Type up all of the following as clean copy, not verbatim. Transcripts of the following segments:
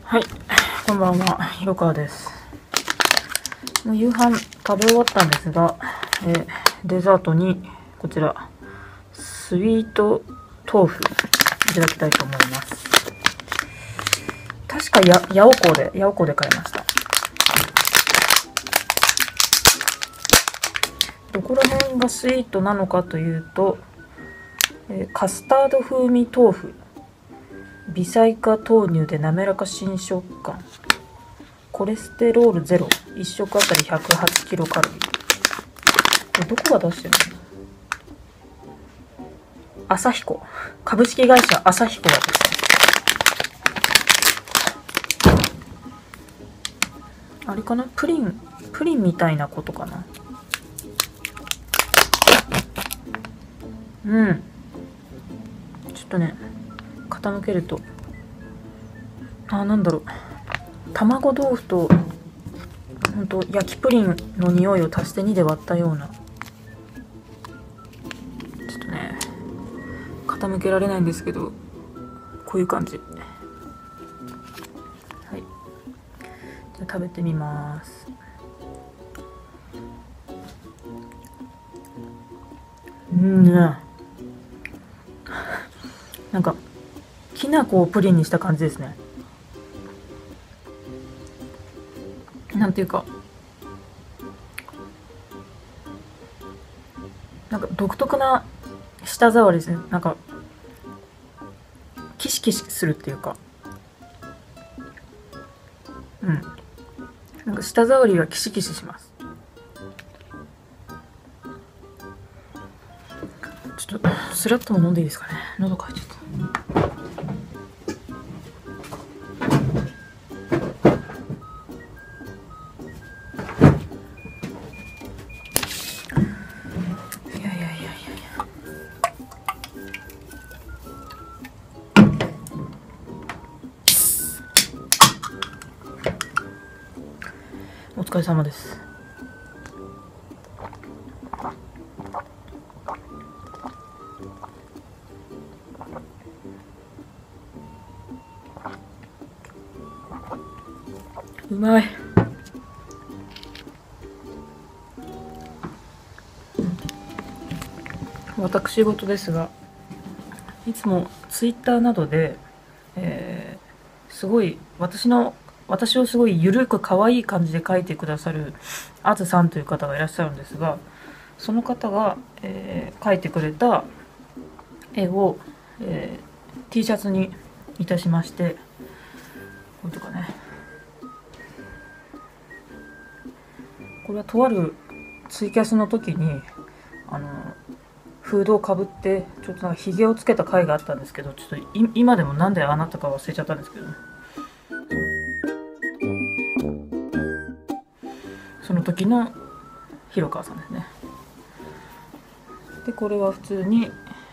はい、こんばんは、ひろかわです。もう夕飯食べ終わったんですが、デザートにこちらスイート豆腐いただきたいと思います。確かヤオコーで買いました。どこら辺がスイートなのかというと、カスタード風味豆腐、微細化豆乳で滑らか新食感、コレステロールゼロ、1食あたり108キロカロリー。これどこが出してるの？アサヒコ、株式会社アサヒコがですね。あれかな、プリンみたいなことかな。ちょっとね、傾けると、なんだろう、卵豆腐とほんと焼きプリンの匂いを足して2で割ったような、ちょっとね傾けられないんですけど、こういう感じ。はい、じゃあ食べてみます。なんかきな粉をプリンにした感じですね。なんていうか、なんか独特な舌触りですね。なんかキシキシするっていうか、なんか舌触りがキシキシします。ちょっとスラッとも飲んでいいですかね。喉乾いちゃった。お疲れ様です。うまい。私事ですが、いつもツイッターなどで、すごい私をすごいゆるく可愛い感じで描いてくださるあずさんという方がいらっしゃるんですが、その方が、描いてくれた絵を、T シャツにいたしまして、これとかね、これはとあるツイキャスの時にフードをかぶってちょっとなんかひげをつけた回があったんですけど、ちょっと今でもなんでああなったか忘れちゃったんですけど、その時の広川さんですね。でこれは普通に、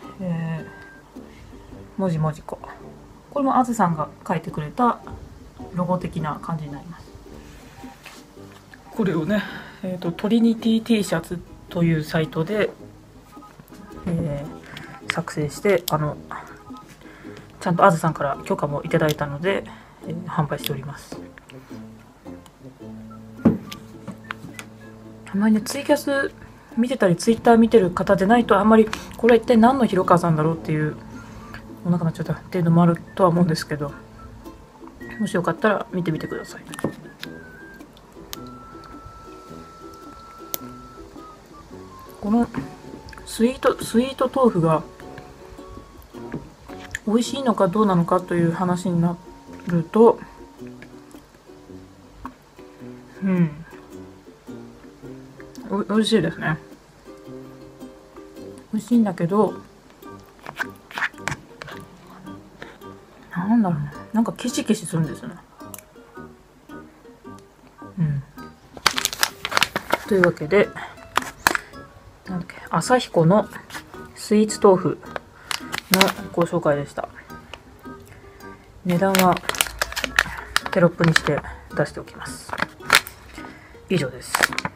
もじもじこれもあずさんが描いてくれたロゴ的な感じになります。これをね、トリニティ T シャツというサイトで、作成して、ちゃんとあずさんから許可もいただいたので、販売しております。あんまりね、ツイキャス見てたりツイッター見てる方でないと、あんまりこれは一体何の広川さんだろうっていうお腹になっちゃったっていうのもあるとは思うんですけど、もしよかったら見てみてください。このスイート豆腐が美味しいのかどうなのかという話になると、美味しいですね。美味しいんだけど、なんだろうね、なんかキシキシするんですよね。というわけで、なんだっけ、アサヒコのスイーツ豆腐のご紹介でした。値段はテロップにして出しておきます。以上です。